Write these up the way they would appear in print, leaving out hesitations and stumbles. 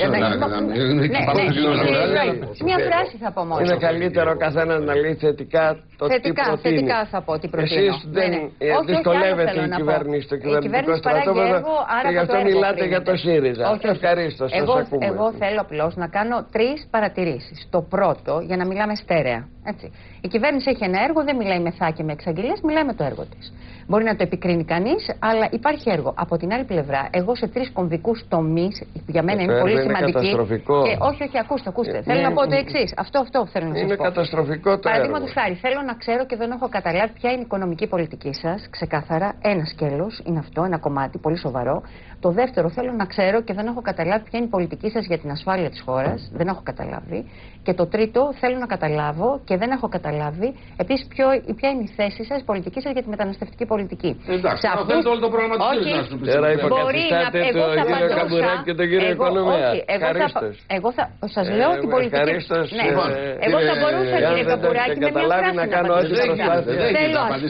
Μια φράση θα πω μόνο. Είναι καλύτερο ο καθένας να λέει θετικά το τι προτείνει. Θετικά θα πω τι προτείνω. Εσείς δεν δυσκολεύεται η κυβέρνηση στο κυβερνητικό στρατόπεδο και γι' αυτό μιλάτε για το ΣΥΡΙΖΑ. Ευχαρίστως, σας ακούμε. Εγώ θέλω απλώς να κάνω 3 παρατηρήσεις. Το πρώτο, για να μιλάμε στέρεα. Έτσι. Η κυβέρνηση έχει ένα έργο, δεν μιλάει με θά και με εξαγγελίες, μιλάει με το έργο της. Μπορεί να το επικρίνει κανείς, αλλά υπάρχει έργο. Από την άλλη πλευρά, εγώ σε 3 κομβικούς τομείς, για μένα είναι πολύ σημαντική. Και όχι, ακούστε. Θέλω να πω το εξής. Αυτό θέλω να σας πω. Είναι καταστροφικό το έργο. Παραδείγματος χάρη, θέλω να ξέρω και δεν έχω καταλάβει ποια είναι η οικονομική πολιτική σας. Ξεκάθαρα, ένα σκέλος είναι αυτό, ένα κομμάτι πολύ σοβαρό. Το δεύτερο, θέλω να ξέρω και δεν έχω καταλάβει ποια είναι η πολιτική σας για την ασφάλεια της χώρας. Δεν έχω καταλάβει. Και το τρίτο, θέλω να καταλάβω και δεν έχω καταλάβει επίσης ποια είναι η θέση σας, η πολιτική σας για τη μεταναστευτική πολιτική. Εντάξει, αυτό είναι όλο το πρόγραμμα της ΣΥΡΙΖΑ να σου πει. Μπορεί να. Εγώ θα απαντούσα. Και τον κύριο Οικονομία. Εγώ σας λέω την πολιτική. Εγώ θα μπορούσα, κύριε Καπουράκη, με μια φράση να απαντήσω.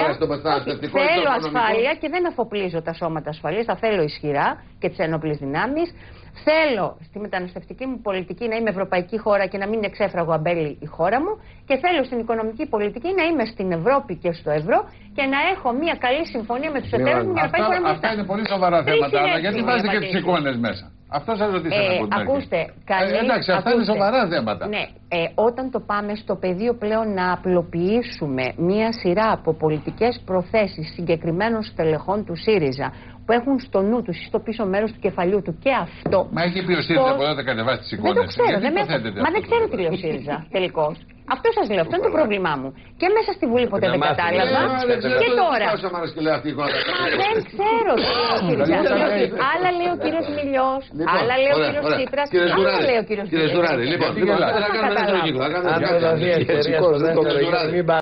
Θέλω ασφάλεια και δεν αφοπλίζω τα σώματα ασφαλείας. Θα θέλω ισχυρά και τις ενόπλες δυνάμεις. Θέλω στη μεταναστευτική μου πολιτική να είμαι ευρωπαϊκή χώρα και να μην είναι ξέφραγο αμπέλι η χώρα μου. Και θέλω στην οικονομική πολιτική να είμαι στην Ευρώπη και στο ευρώ και να έχω μια καλή συμφωνία με τους εταίρους μου για να πάει η χώρα μου. Αυτά είναι πολύ σοβαρά θέματα, αλλά γιατί βάζετε και τις εικόνες μέσα. Αυτό σας ρωτήσαμε από την αρχή. Ακούστε, εντάξει, αυτά είναι σοβαρά θέματα. Ναι, όταν το πάμε στο πεδίο πλέον να απλοποιήσουμε μία σειρά από πολιτικές προθέσεις συγκεκριμένων στελεχών του ΣΥΡΙΖΑ που έχουν στο νου τους ή στο πίσω μέρος του κεφαλιού του και αυτό. Μα έχει πει ο ΣΥΡΙΖΑ από εδώ θα κατεβάσει τις εικόνες. Δεν το ξέρω, μα δεν ξέρω τι λέει ο ΣΥΡΙΖΑ τελικώς. Αυτό σας λέω, αυτό είναι το πρόβλημά μου. Και μέσα στη Βουλή ποτέ δεν κατάλαβα. Και τώρα. Μα δεν ξέρω τι λέει ο ΣΥΡΙΖΑ. Άλλα λέει ο κύριος Μιλιός, άλλα λέει ο κύριος Τσίπρας, άλλα λέει ο κύριος Μιλιός. Κύριε Ζουράρη, λοιπόν, να κάνουμε ένα κύκλο.